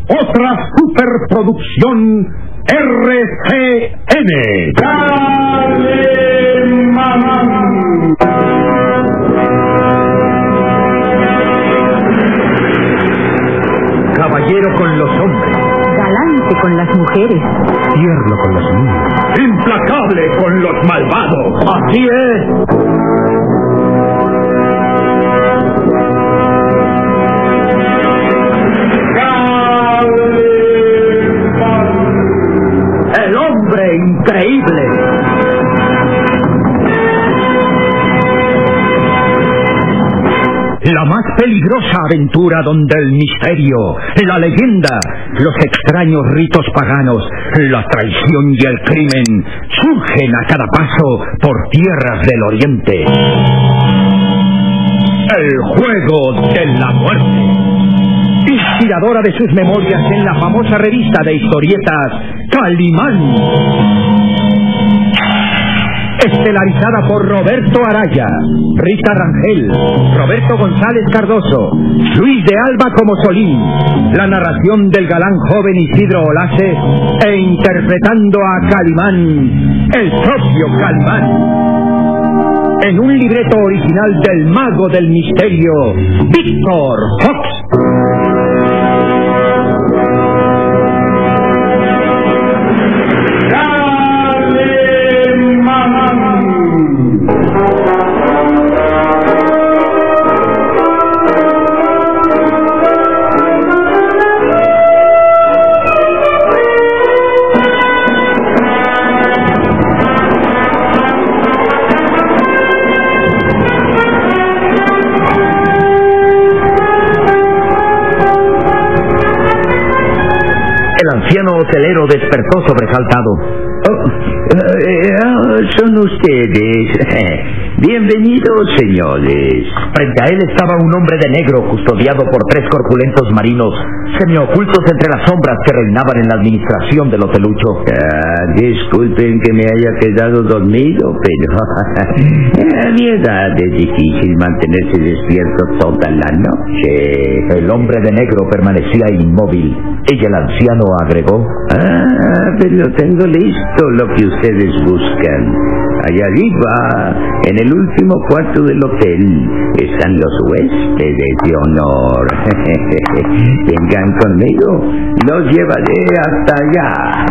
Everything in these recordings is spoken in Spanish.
otra superproducción RCN. ¡Calimán! Caballero con los hombres, galante con las mujeres, tierno con los niños, implacable con los malvados. Así es. El hombre increíble. La más peligrosa aventura donde el misterio, la leyenda, los extraños ritos paganos, la traición y el crimen surgen a cada paso por tierras del oriente. El juego de la muerte. Inspiradora de sus memorias en la famosa revista de historietas Calimán. Estelarizada por Roberto Araya, Rita Rangel, Roberto González Cardoso, Luis de Alba como Solín, la narración del galán joven Isidro Olace e interpretando a Calimán, el propio Calimán. En un libreto original del mago del misterio, Víctor Fox. El anciano hotelero despertó sobresaltado. Son ustedes. Bienvenidos, señores. Frente a él estaba un hombre de negro custodiado por 3 corpulentos marinos, semiocultos entre las sombras que reinaban en la administración del hotelucho. Disculpen que me haya quedado dormido, pero a mi edad es difícil mantenerse despierto toda la noche. El hombre de negro permanecía inmóvil y el anciano agregó: pero tengo listo lo que ustedes buscan. Allá arriba, en el último cuarto del hotel, están los huéspedes de honor. Vengan conmigo, los llevaré hasta allá.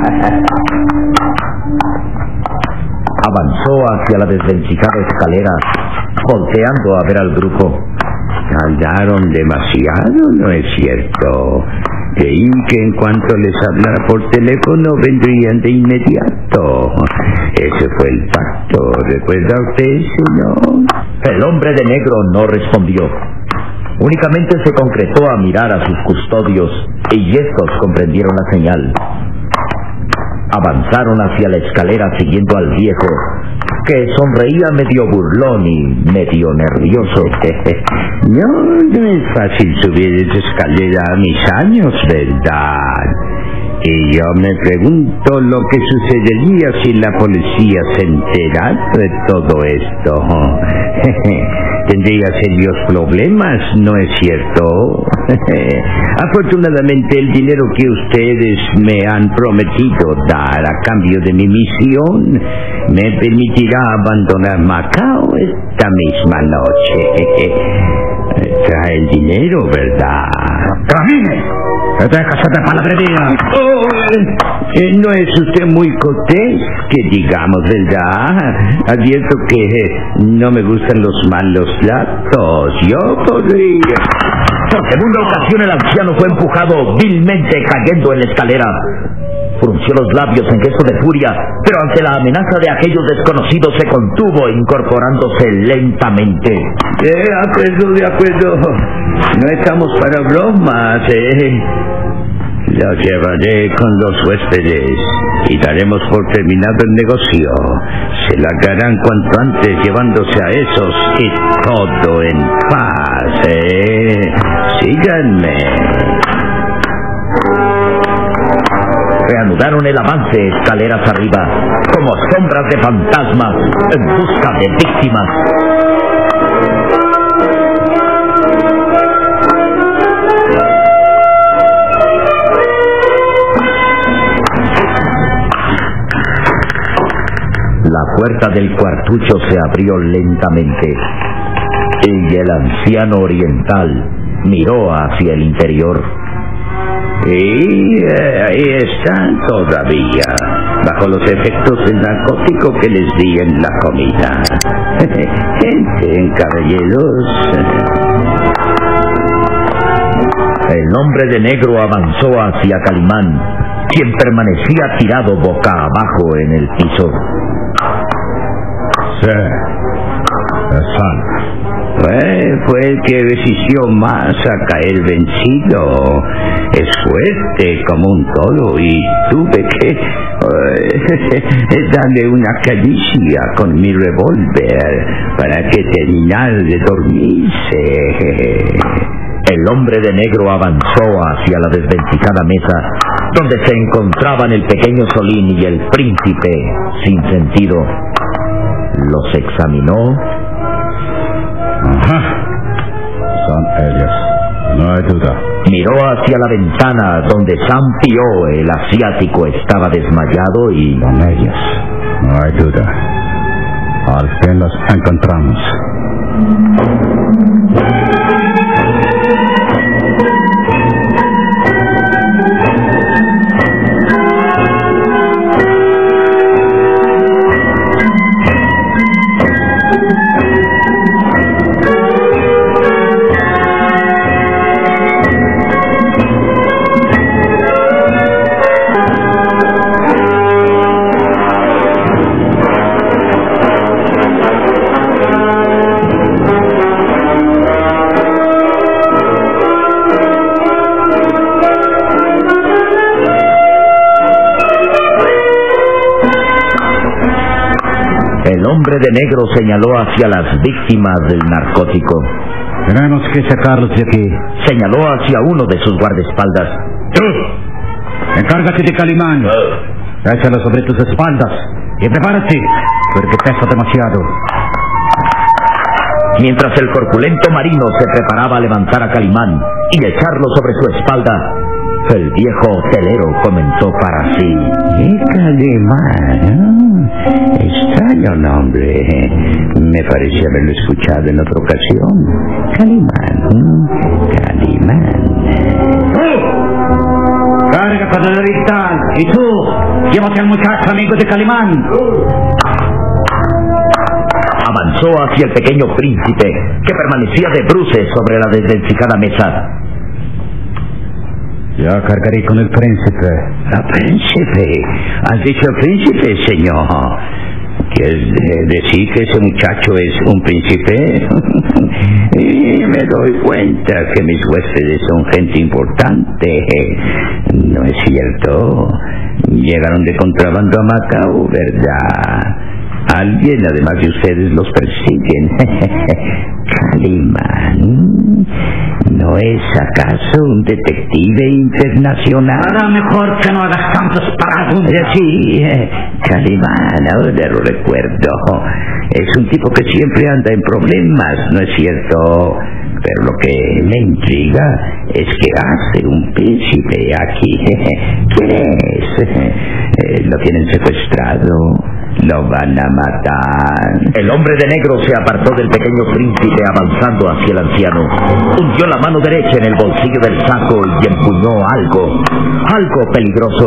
Avanzó hacia la desvencijada escalera, volteando a ver al grupo. Tardaron demasiado, ¿no es cierto? Creí que en cuanto les hablara por teléfono vendrían de inmediato. Ese fue el pacto. ¿Recuerda usted, señor? El hombre de negro no respondió. Únicamente se concretó a mirar a sus custodios y estos comprendieron la señal. Avanzaron hacia la escalera siguiendo al viejo, que sonreía medio burlón y medio nervioso. No es fácil subir esa escalera a mis años, ¿verdad? Y yo me pregunto lo que sucedería si la policía se enterara de todo esto. Tendría serios problemas, ¿no es cierto? Afortunadamente el dinero que ustedes me han prometido dar a cambio de mi misión me permitirá abandonar Macao esta misma noche. Trae el dinero, ¿verdad? ¡Camine! ¡Déjase de palabrería! No es usted muy cortés, que digamos, ¿verdad? Advierto que no me gustan los malos tratos. Yo podría... Por segunda ocasión el anciano fue empujado vilmente, cayendo en la escalera. Frunció los labios en gesto de furia, pero ante la amenaza de aquellos desconocidos se contuvo, incorporándose lentamente. De acuerdo. No estamos para bromas, Los llevaré con los huéspedes y daremos por terminado el negocio. Se largarán cuanto antes llevándose a esos y todo en paz, Síganme. Reanudaron el avance escaleras arriba, como sombras de fantasmas en busca de víctimas. puerta del cuartucho se abrió lentamente y el anciano oriental miró hacia el interior. Y ahí están todavía, bajo los efectos del narcótico que les di en la comida. Entren, caballeros. El hombre de negro avanzó hacia Calimán, quien permanecía tirado boca abajo en el piso. Sí, es Fue el que resistió más a caer vencido. Es fuerte como un toro y tuve que darle una caricia con mi revólver para que terminara de dormirse. El hombre de negro avanzó hacia la desvencijada mesa donde se encontraban el pequeño Solín y el príncipe sin sentido. Los examinó. Ajá. Son ellos, no hay duda. Miró hacia la ventana donde San Pío, el asiático, estaba desmayado y... Son ellos, no hay duda. Al fin los encontramos. El hombre de negro señaló hacia las víctimas del narcótico. Tenemos que sacarlos de aquí. Señaló hacia uno de sus guardaespaldas. ¡Tú! Encárgate de Calimán. Échalo sobre tus espaldas y prepárate, porque pesa demasiado. Mientras el corpulento marino se preparaba a levantar a Calimán y echarlo sobre su espalda, el viejo hotelero comentó para sí: Calimán, extraño nombre. Me parece haberlo escuchado en otra ocasión. Calimán. Carga para la vital. Y tú, llévate al muchacho amigo de Calimán. Avanzó hacia el pequeño príncipe, que permanecía de bruces sobre la desvencijada mesa. Ya cargaré con el príncipe. ¿El príncipe? ¿Has dicho príncipe, señor? ¿Quieres decir que ese muchacho es un príncipe? Y me doy cuenta que mis huéspedes son gente importante. ¿No es cierto? Llegaron de contrabando a Macao, ¿verdad? Alguien, además de ustedes, los persiguen. Calimán, ¿no es acaso un detective internacional? Ahora mejor que no hagas tantas preguntas. Sí, Calimán, ahora lo recuerdo. Es un tipo que siempre anda en problemas, ¿no es cierto? Pero lo que me intriga es que hace un príncipe aquí. ¿Quién es? ¿Lo tienen secuestrado? ¿Lo van a matar? El hombre de negro se apartó del pequeño príncipe avanzando hacia el anciano. Hundió la mano derecha en el bolsillo del saco y empuñó algo peligroso.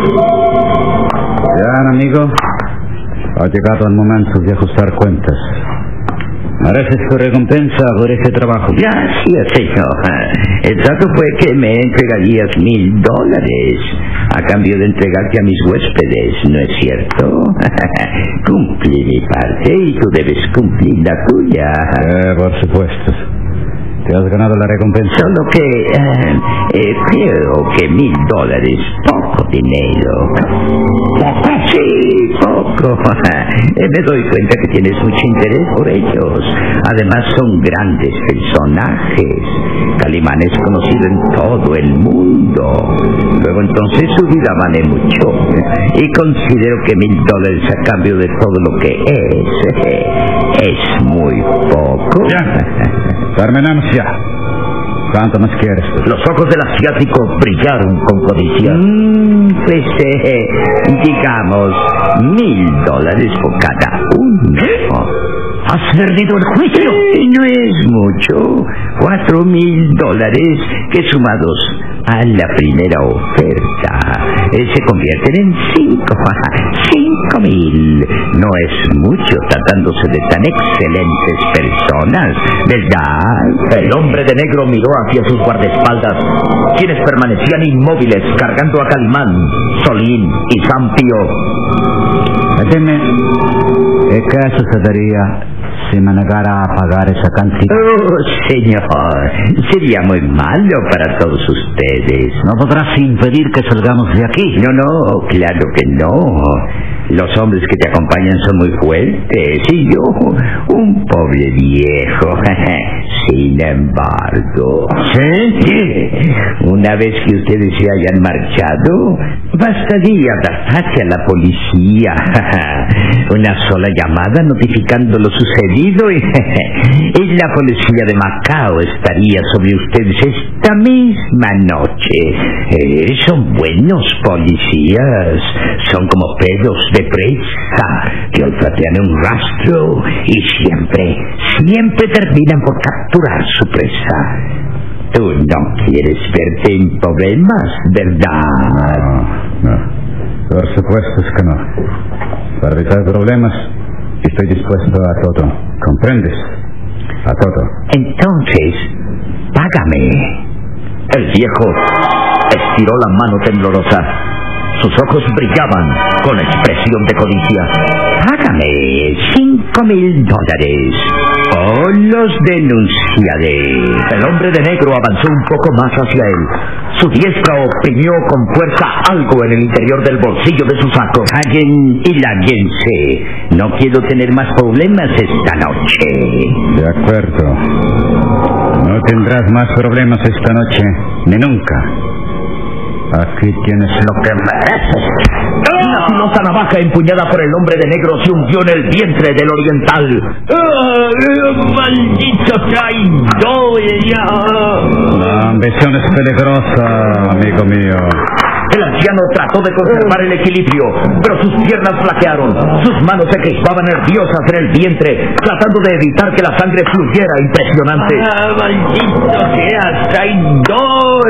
Ya, amigo, ha llegado el momento de ajustar cuentas. Mereces tu recompensa por este trabajo. Gracias, señor. El trato fue que me entregarías $1,000 a cambio de entregarte a mis huéspedes, ¿no es cierto? Cumplí mi parte y tú debes cumplir la tuya. Por supuesto. Te has ganado la recompensa. Solo que creo que $1,000 es poco dinero. ¿Poco? Sí, poco. Me doy cuenta que tienes mucho interés por ellos. Además son grandes personajes. Calimán es conocido en todo el mundo. Luego entonces su vida vale mucho. Y considero que $1,000 a cambio de todo lo que es muy poco. Ya. Terminamos ya. ¿Cuánto más quieres? Los ojos del asiático brillaron con codicia. Pues, digamos, $1,000 por cada uno. ¿Has perdido el juicio? No es mucho. $4,000 que sumados a la primera oferta se convierten en 5,000. No es mucho tratándose de tan excelentes personas, ¿verdad? El hombre de negro miró hacia sus guardaespaldas, quienes permanecían inmóviles cargando a Calimán, Solín y Sampio. Dime, ¿qué sucedería si me negara a pagar esa cantidad? Oh, señor, sería muy malo para todos ustedes. ¿No podrás impedir que salgamos de aquí? No, claro que no. Los hombres que te acompañan son muy fuertes y yo, un pobre viejo. Sin embargo... ¿Sí? Una vez que ustedes se hayan marchado, bastaría adaptarse a la policía. Una sola llamada notificando lo sucedido y la policía de Macao estaría sobre ustedes esta misma noche. Son buenos policías. Son como perros de presa que olfatean un rastro y siempre terminan por capturar su presa. Tú no quieres verte en problemas, ¿verdad? No, por supuesto es que no. Para evitar problemas, estoy dispuesto a todo. ¿Comprendes? A todo. Entonces, págame. El viejo estiró la mano temblorosa. Sus ojos brillaban con expresión de codicia. Págame $5,000 o los denunciaré. El hombre de negro avanzó un poco más hacia él. Su diestra oprimió con fuerza algo en el interior del bolsillo de su saco. Callen y lárguense. No quiero tener más problemas esta noche. De acuerdo. No tendrás más problemas esta noche, ni nunca. Aquí tienes lo que mereces. Una filosa navaja empuñada por el hombre de negro se hundió en el vientre del oriental. ¡Maldito traidor! La ambición es peligrosa, amigo mío. El anciano trató de conservar el equilibrio, pero sus piernas flaquearon. Sus manos se crispaban nerviosas en el vientre, tratando de evitar que la sangre fluyera impresionante. ¡Maldito seas, traidor!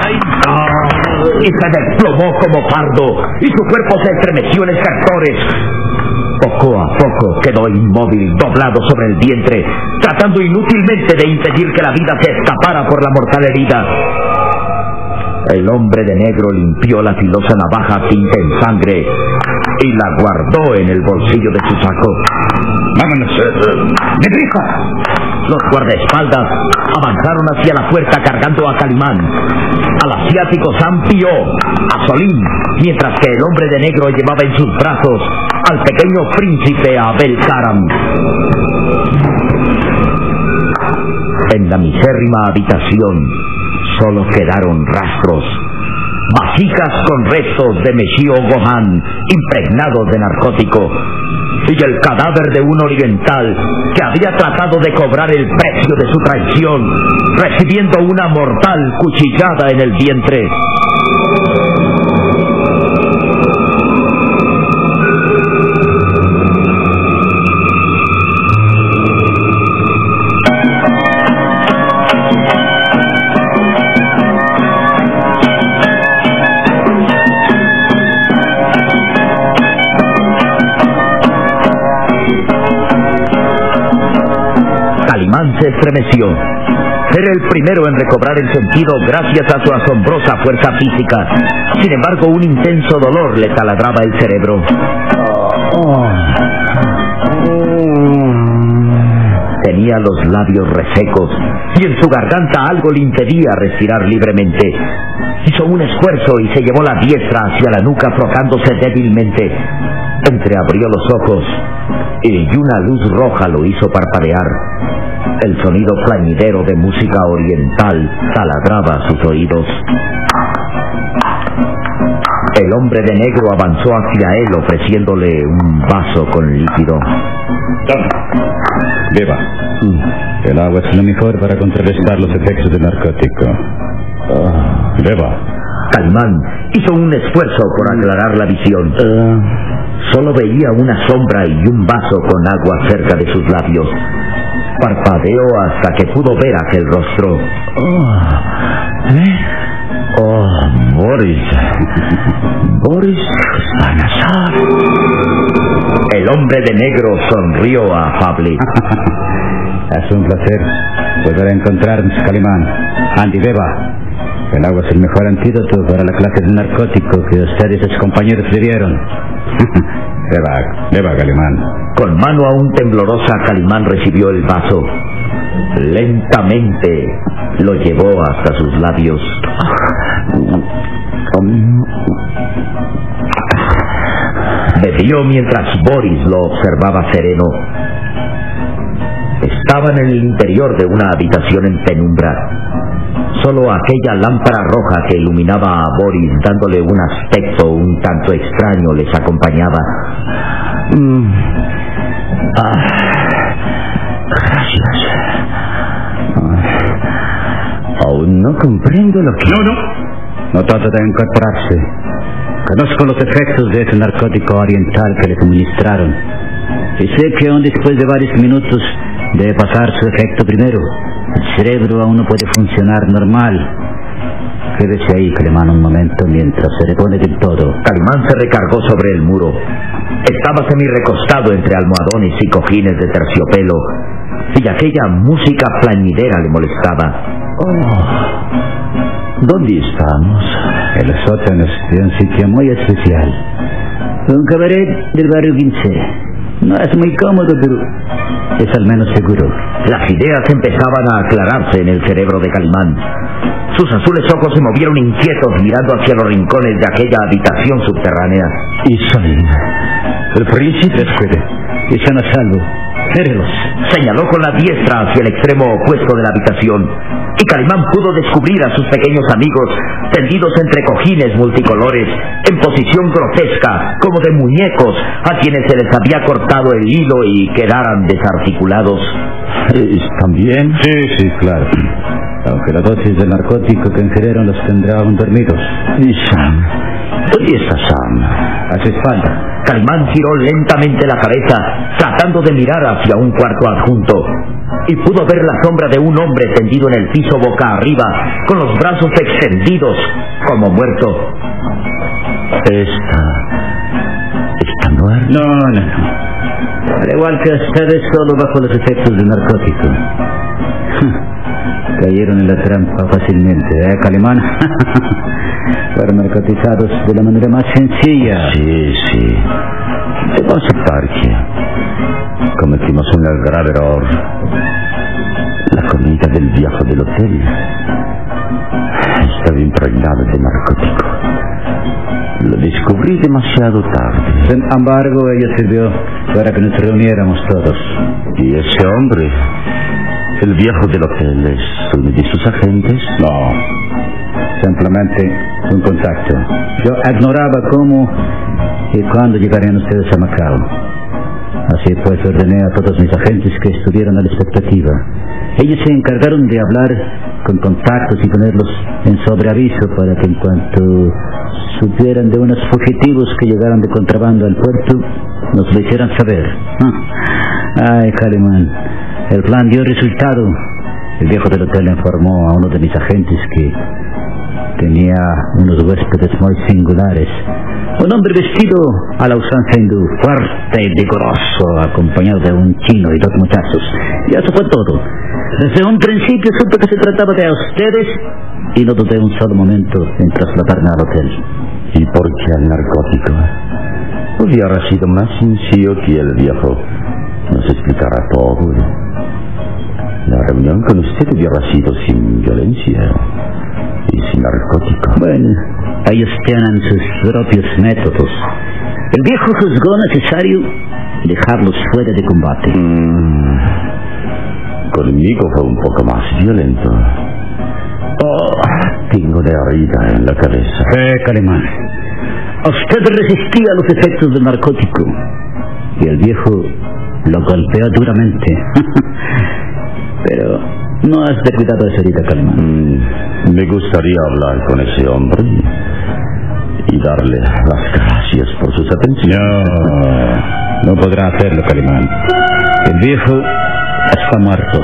Y se desplomó como pardo, y su cuerpo se estremeció en estertores. Poco a poco quedó inmóvil, doblado sobre el vientre, tratando inútilmente de impedir que la vida se escapara por la mortal herida. El hombre de negro limpió la filosa navaja tinta en sangre y la guardó en el bolsillo de su saco. ¡Vámonos! ¡Deprisa! Los guardaespaldas avanzaron hacia la puerta cargando a Calimán, al asiático Sampio, a Solín, mientras que el hombre de negro llevaba en sus brazos al pequeño príncipe Abel Karam. En la misérrima habitación solo quedaron rastros, vasijas con restos de Meshio Gohan impregnados de narcótico y el cadáver de un oriental que había tratado de cobrar el precio de su traición, recibiendo una mortal cuchillada en el vientre. Calimán se estremeció. Era el primero en recobrar el sentido gracias a su asombrosa fuerza física. Sin embargo, un intenso dolor le taladraba el cerebro. Tenía los labios resecos y en su garganta algo le impedía respirar libremente. Hizo un esfuerzo y se llevó la diestra hacia la nuca frottándose débilmente. Entreabrió los ojos y una luz roja lo hizo parpadear. El sonido plañidero de música oriental taladraba sus oídos. El hombre de negro avanzó hacia él ofreciéndole un vaso con líquido. Beba. El agua es lo mejor para contrarrestar los efectos del narcótico. Beba. Calimán hizo un esfuerzo por aclarar la visión. Solo veía una sombra y un vaso con agua cerca de sus labios. Parpadeó hasta que pudo ver aquel rostro. Boris. Boris Salazar. El hombre de negro sonrió afable. Es un placer volver a encontrarnos, Calimán. Andy, beba. El agua es el mejor antídoto para la clase de narcótico que ustedes y sus compañeros le dieron. Beba, Calimán. Con mano aún temblorosa, Calimán recibió el vaso. Lentamente lo llevó hasta sus labios. Bebió mientras Boris lo observaba sereno. Estaban en el interior de una habitación en penumbra. Solo aquella lámpara roja que iluminaba a Boris, dándole un aspecto un tanto extraño, les acompañaba. Gracias. Aún no comprendo lo que... No trata de incorporarse. Conozco los efectos de ese narcótico oriental que le suministraron. Y sé que aún después de varios minutos debe pasar su efecto primero. El cerebro aún no puede funcionar normal. Quédese ahí, Calimán, un momento mientras se repone del todo. Calimán se recargó sobre el muro. Estaba semi-recostado entre almohadones y cojines de terciopelo, y aquella música plañidera le molestaba. ¿Dónde estamos? En los sótanos de un sitio muy especial. Un cabaret del barrio 15. No es muy cómodo, pero es al menos seguro. Las ideas empezaban a aclararse en el cerebro de Calimán. Sus azules ojos se movieron inquietos mirando hacia los rincones de aquella habitación subterránea. ¿Y Salim? El príncipe puede. Y están a salvo. Cérelos. Señaló con la diestra hacia el extremo opuesto de la habitación, y Calimán pudo descubrir a sus pequeños amigos tendidos entre cojines multicolores, en posición grotesca, como de muñecos a quienes se les había cortado el hilo y quedaran desarticulados. ¿Están bien? Sí, claro. Aunque la dosis de narcótico que ingirieron los tendrá aún dormidos. ¿Y Sam? ¿Dónde está Sam? A su espalda. Calimán giró lentamente la cabeza, tratando de mirar hacia un cuarto adjunto, y pudo ver la sombra de un hombre tendido en el piso boca arriba, con los brazos extendidos, como muerto. ¿Está muerto? No. Al igual que ustedes, solo bajo los efectos del narcótico. Cayeron en la trampa fácilmente, Calimán? Fueron narcotizados de la manera más sencilla. Sí. Debo aceptar que cometimos un grave error. La comida del viejo del hotel estaba impregnada de narcótico. Lo descubrí demasiado tarde. Sin embargo, ello sirvió para que nos reuniéramos todos. ¿Y ese hombre? ¿El viejo del hotel es uno de sus agentes? No, simplemente un contacto. Yo ignoraba cómo y cuándo llegarían ustedes a Macao. Así pues ordené a todos mis agentes que estuvieran a la expectativa. Ellos se encargaron de hablar con contactos y ponerlos en sobreaviso para que en cuanto supieran de unos fugitivos que llegaran de contrabando al puerto, nos lo hicieran saber. Ay, Calimán, el plan dio resultado. El viejo del hotel informó a uno de mis agentes que tenía unos huéspedes muy singulares. Un hombre vestido a la usanza hindú, fuerte y vigoroso, acompañado de un chino y dos muchachos. Y eso fue todo. Desde un principio supe que se trataba de ustedes y no dudé un solo momento en trasladarme al hotel. ¿Y por qué al narcótico? Hubiera sido más sencillo que el viejo nos explicara todo. La reunión con usted hubiera sido sin violencia y sin narcótico. Bueno, ellos tienen sus propios métodos. El viejo juzgó necesario dejarlos fuera de combate. Conmigo fue un poco más violento. Tengo una herida en la cabeza. Calimán, usted resistía a los efectos del narcótico y el viejo lo golpeó duramente. Pero no has descuidado ese ahorita, Calimán. Me gustaría hablar con ese hombre y darle las gracias por sus atenciones. No podrá hacerlo, Calimán. El viejo está muerto.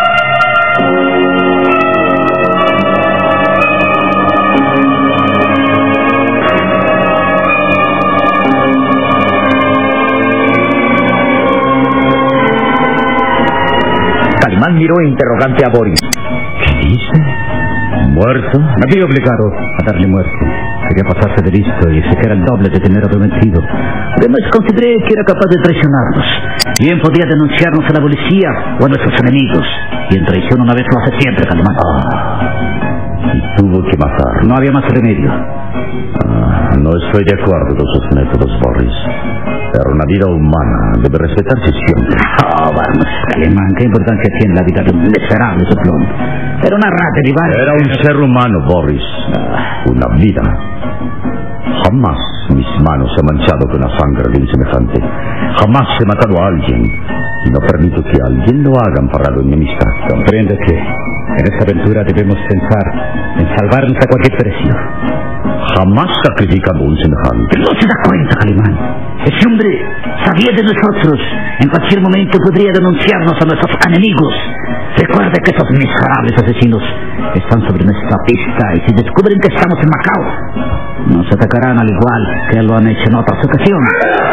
Calimán miró interrogante a Boris. ¿Qué dice? ¿Muerto? Me vi obligado a darle muerte. Quería pasarse de listo y se queda el doble de dinero prometido. Además, consideré que era capaz de traicionarnos. Bien podía denunciarnos a la policía o a nuestros enemigos. Y en traición una vez lo hace siempre, Calimán. Y tuvo que matar. No había más remedio. No estoy de acuerdo con sus métodos, Boris. Pero una vida humana debe respetarse siempre. Vamos, Calimán, qué importancia tiene la vida de un miserable soplón. Era una rata, rival. Era un ser humano, Boris. Una vida. Jamás mis manos se han manchado con la sangre de un semejante. Jamás he matado a alguien. Y no permito que alguien lo haga amparado en mi amistad. Comprende que en esta aventura debemos pensar en salvarnos a cualquier precio. Jamás sacrificado un semejante. No se da cuenta, Calimán. Ese hombre sabía de nosotros. En cualquier momento podría denunciarnos a nuestros enemigos. Recuerde que esos miserables asesinos están sobre nuestra pista y si descubren que estamos en Macao, nos atacarán al igual que lo han hecho en otras ocasiones.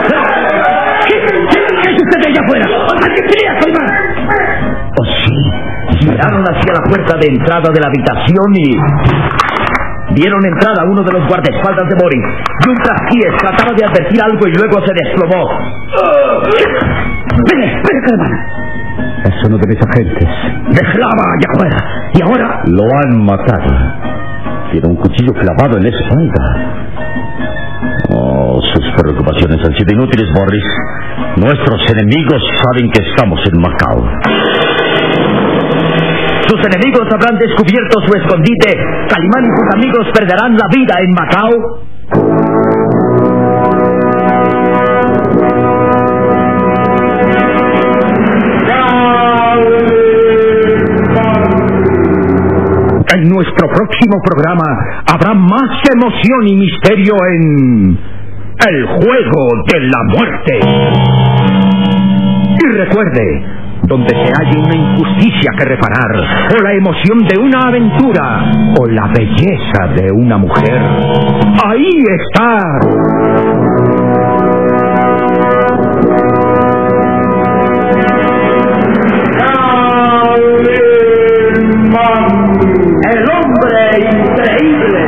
¿Qué sucede allá afuera? ¿A qué pelea, Calimán? Oh, sí. Miraron hacia la puerta de entrada de la habitación y dieron entrada a uno de los guardaespaldas de Boris. Y un trasquies trataba de advertir algo y luego se desplomó. ¡Ven, Calimán! Es uno de mis agentes. ¡Déjala allá afuera! Y ahora lo han matado. Tiene un cuchillo clavado en la espalda. Sus preocupaciones han sido inútiles, Boris. Nuestros enemigos saben que estamos en Macao. sus enemigos habrán descubierto su escondite. Calimán y sus amigos perderán la vida en Macao. En nuestro próximo programa habrá más emoción y misterio en El Juego de la Muerte. Y recuerde, donde se halle una injusticia que reparar, o la emoción de una aventura, o la belleza de una mujer, ahí está El Hombre Increíble.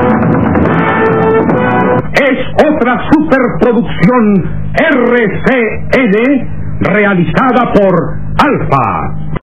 Es otra superproducción RCN realizada por Alfa.